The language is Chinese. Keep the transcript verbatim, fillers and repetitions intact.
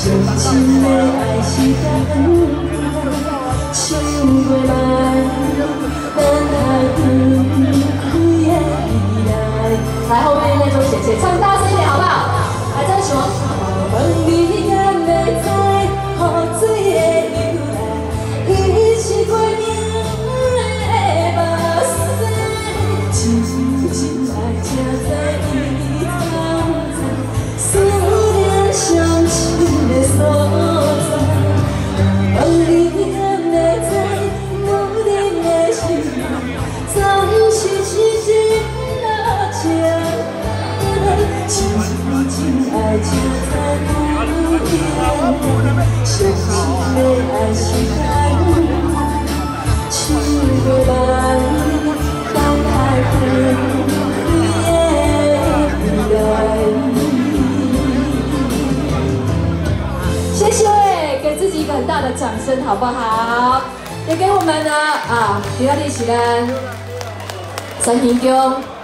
深的爱是感恩，唱过来，等待分开的未来。来，后面那种姐姐唱大声一点好不好？来，这是什么？问你敢会知，雨水的由来，伊是过命的目屎，真真爱才知伊藏在思念相亲的所在。问你敢会知，无人的心，总是痴情那情，真真爱才知。 相信的爱是感恩，唱过来，等待分开的未来。谢谢，给自己一个很大的掌声，好不好？也给我们呢啊，今仔日是咱三天宫。